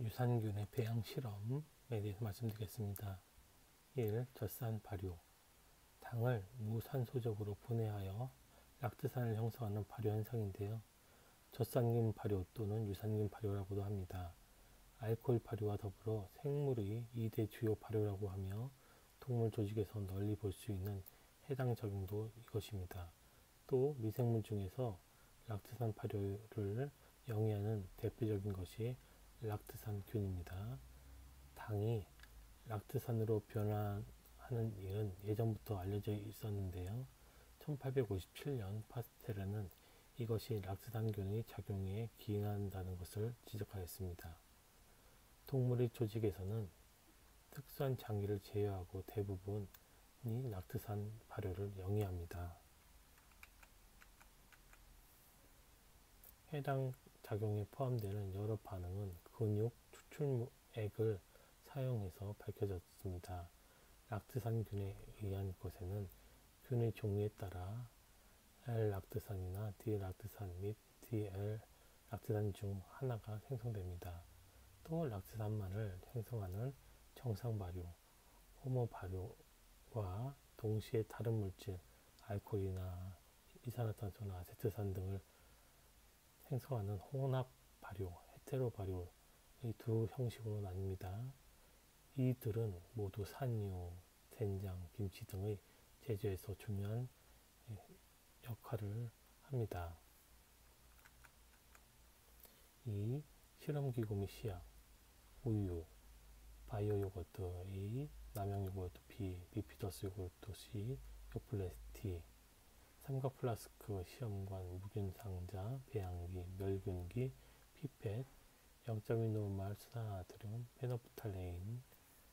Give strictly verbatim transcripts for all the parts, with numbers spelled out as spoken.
유산균의 배양 실험에 대해서 말씀드리겠습니다. 일. 젖산 발효. 당을 무산소적으로 분해하여 락트산을 형성하는 발효 현상인데요. 젖산균 발효 또는 유산균 발효라고도 합니다. 알코올 발효와 더불어 생물의 이 대 주요 발효라고 하며 동물 조직에서 널리 볼 수 있는 해당 작용도 이것입니다. 또 미생물 중에서 락트산 발효를 영위하는 대표적인 것이 락트산균입니다. 당이 락트산으로 변화하는 일은 예전부터 알려져 있었는데요. 천팔백오십칠 년 파스테르는 이것이 락트산균의 작용에 기인한다는 것을 지적하였습니다. 동물의 조직에서는 특수한 장기를 제외하고 대부분이 락트산 발효를 영위합니다. 해당 작용에 포함되는 여러 반응은 근육 추출액을 사용해서 밝혀졌습니다. 락트산균에 의한 것에는 균의 종류에 따라 L-락트산이나 D-락트산 및 D-L-락트산 중 하나가 생성됩니다. 또 락트산만을 생성하는 정상 발효, 호모 발효와 동시에 다른 물질, 알코올이나 이산화탄소나 아세트산 등을 생성하는 혼합 발효, 헤테로 발효의 두 형식으로 나뉩니다. 이들은 모두 산유, 된장, 김치 등의 제조에서 중요한 역할을 합니다. 이. 실험기구 및 시약. 우유, 바이오 요거트 A, 남양 요거트 B, 비피더스 요거트 C, 요플레트 D. 삼각 플라스크, 시험관, 무균 상자, 배양기, 멸균기, 피펫, 영 점 이 노말 수산화나트륨, 페노프탈레인.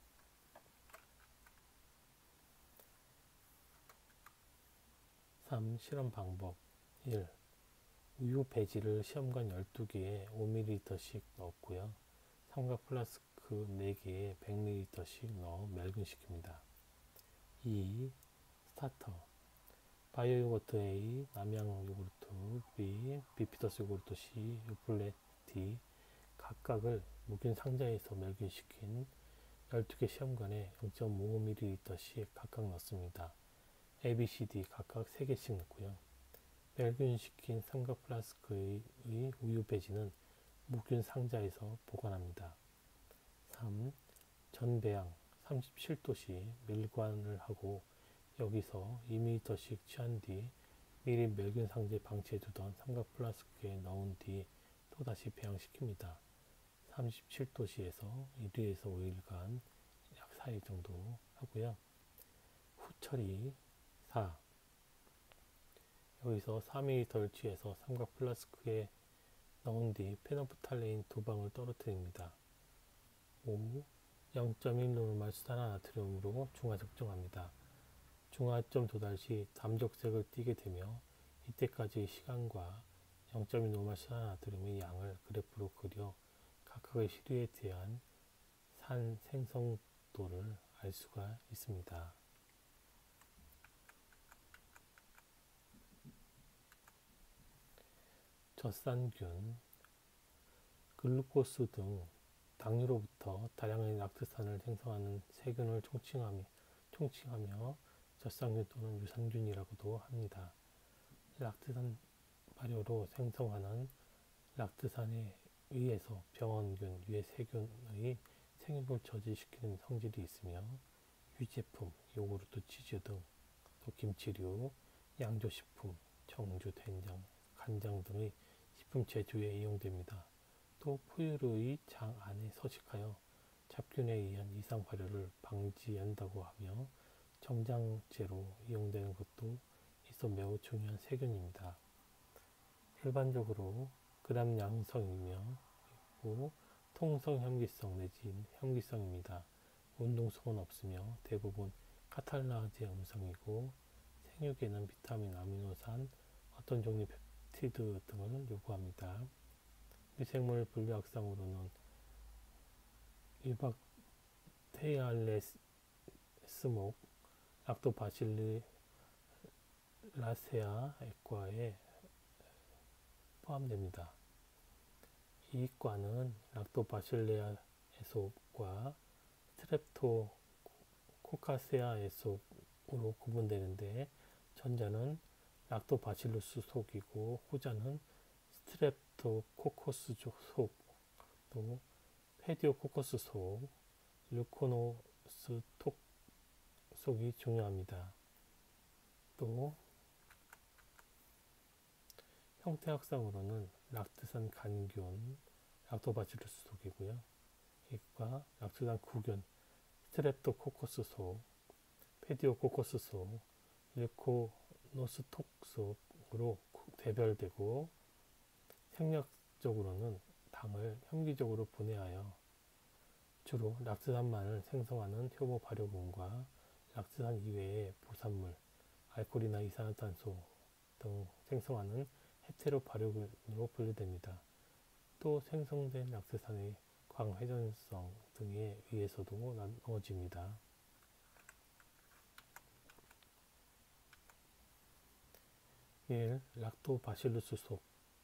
삼. 실험 방법. 일. 우유 배지를 시험관 열두 개에 오 밀리리터씩 넣었고요. 삼각 플라스크 네 개에 백 밀리리터씩 넣어 멸균시킵니다. 이. 스타터. 바이오 요거트 A, 남양 요거트 B, 비피더스 요거트 C, 요플레트 D 각각을 무균 상자에서 멸균시킨 열두 개 시험관에 영 점 오 밀리리터씩 각각 넣습니다. A, B, C, D 각각 세 개씩 넣고요. 멸균시킨 삼각 플라스크의 우유 배지는 무균 상자에서 보관합니다. 삼. 전배양 삼십칠 도 씨 밀관을 하고 여기서 이 밀리리터씩 취한 뒤 미리 멸균 상자에 방치해 두던 삼각 플라스크에 넣은 뒤 또다시 배양시킵니다. 삼십칠 도 씨에서 일 일에서 오 일간 약 사 일 정도 하고요. 후처리. 사. 여기서 사 밀리리터를 취해서 삼각 플라스크에 넣은 뒤 페노프탈레인 두 방울 떨어뜨립니다. 오. 영 점 일 노르말 수산화나트륨으로 중화 적정합니다. 중화점 도달 시 담적색을 띠게 되며 이때까지의 시간과 영 점 일 노르말 수산화나트륨의 양을 그래프로 그려 각각의 시료에 대한 산 생성도를 알 수가 있습니다. 젖산균, 글루코스 등 당류로부터 다량의 락트산을 생성하는 세균을 총칭하며, 총칭하며 젖산균 또는 유산균이라고도 합니다. 락트산 발효로 생성하는 락트산에 의해서 병원균, 유해세균의 생육을 저지시키는 성질이 있으며 유제품, 요구르트, 치즈 등, 또 김치류, 양조식품, 청주, 된장, 간장 등의 식품 제조에 이용됩니다. 또 포유류의 장 안에 서식하여 잡균에 의한 이상 발효를 방지한다고 하며 정장제로 이용되는 것도 있어 매우 중요한 세균입니다. 일반적으로 그람양성이며 통성 혐기성 내지 혐기성입니다. 운동성은 없으며 대부분 카탈라제 음성이고 생육에는 비타민, 아미노산, 어떤 종류 펩티드 등을 요구합니다. 미생물 분류학상으로는 유박테알레스목, 락토바실라세아 액과에 포함됩니다. 이과는 락토바실레아 애속과 스트랩토코카세아 애속으로 구분되는데, 전자는 락토바실루스 속이고 후자는 스트랩토코커스 속, 또 페디오코커스 속, 류코노스 톡 속이 중요합니다. 또 형태학상으로는 락트산 간균, 락토바실루스 속이고요. 이과 락트산 구균, 스트랩토코커스 속, 페디오코커스 속, 류코노스톡 속으로 대별되고, 생략적으로는 당을 혐기적으로 분해하여 주로 락트산만을 생성하는 효모 발효군과 락트산 이외의 부산물, 알코올이나 이산화탄소 등 생성하는 헤테로 발효군으로 분류됩니다. 또 생성된 락트산의 광회전성 등에 의해서도 나누어집니다. 일. 락토바실루스 속.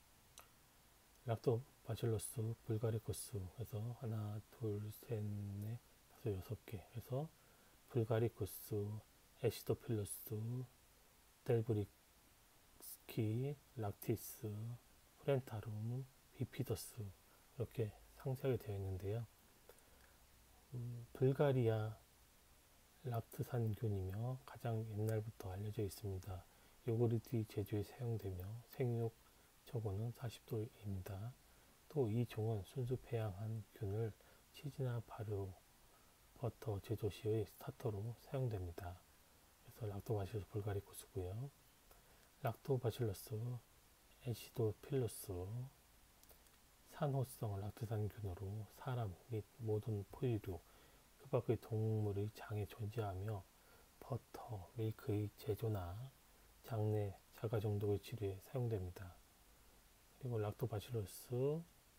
락토바실러스 불가리쿠스에서 하나, 둘, 셋, 넷, 다섯, 여섯 개 해서 불가리쿠스, 애시도필루스, 델브리스키, 락티스, 프렌타룸, 비피더스 이렇게 상세하게 되어 있는데요. 음, 불가리아 락트산균이며 가장 옛날부터 알려져 있습니다. 요구르트 제조에 사용되며 생육 저고는 사십 도입니다. 또 이 종은 순수 배양한 균을 치즈나 발효, 버터 제조 시의 스타터로 사용됩니다. 그래서 락토바실러스 불가리쿠스고요. 락토바실러스 애시도필러스 산호성 락트산균으로 사람 및 모든 포유류, 그 밖의 동물의 장에 존재하며 버터, 밀크의 제조나 장내 자가 정독의 치료에 사용됩니다. 그리고 락토바실러스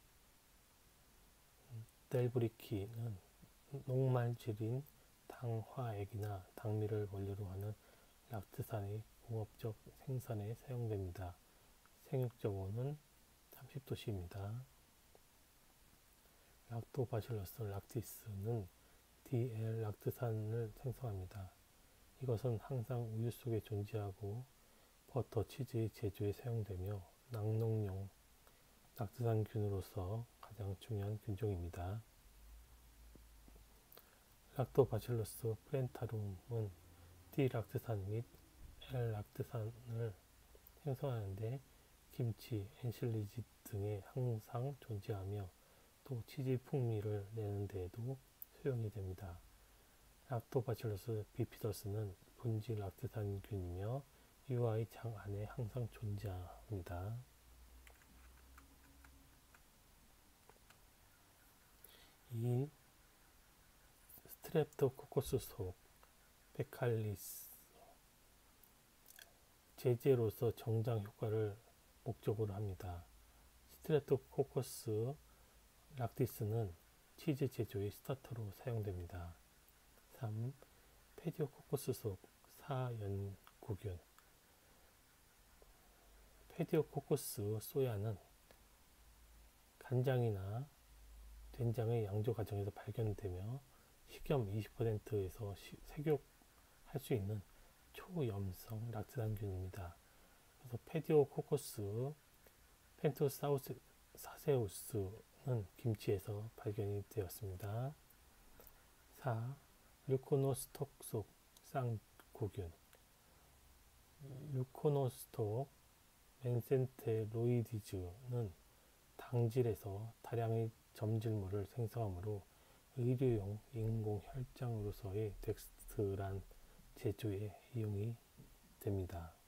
델브리키는 녹말질인 당화액이나 당미를 원료로 하는 락트산의 공업적 생산에 사용됩니다. 생육저고는 삼십 도씨입니다. 락토바실러스 락티스는 디엘-락트산을 생성합니다. 이것은 항상 우유 속에 존재하고 버터, 치즈의 제조에 사용되며 낙농용 락트산균으로서 가장 중요한 균종입니다. 락토바실러스 프렌타룸은 디락트산 및 L락트산을 생성하는데 김치, 엔실리지 등에 항상 존재하며 또 치즈 풍미를 내는 데에도 사용이 됩니다. 락토바실러스 비피더스는 분지 락트산균이며 유아의 장 안에 항상 존재합니다. 이. 스트랩토코커스 속 베칼리스 제제로서 정장 효과를 목적으로 합니다. 스트랩토코커스 락티스는 치즈 제조의 스타터로 사용됩니다. 삼. 페디오코커스 속 사연구균. 페디오코커스 소야는 간장이나 된장의 양조 과정에서 발견되며 식염 이십 퍼센트에서 색욕할 수 있는 초염성 락트산균입니다. 그래서 페디오코커스 펜토사세우스는 김치에서 발견이 되었습니다. 사. 류코노스톡 속 쌍구균. 류코노스톡 맨센테로이디즈는 당질에서 다량의 점질물을 생성하므로 의료용 인공혈장으로서의 덱스트란 제조에 이용이 됩니다.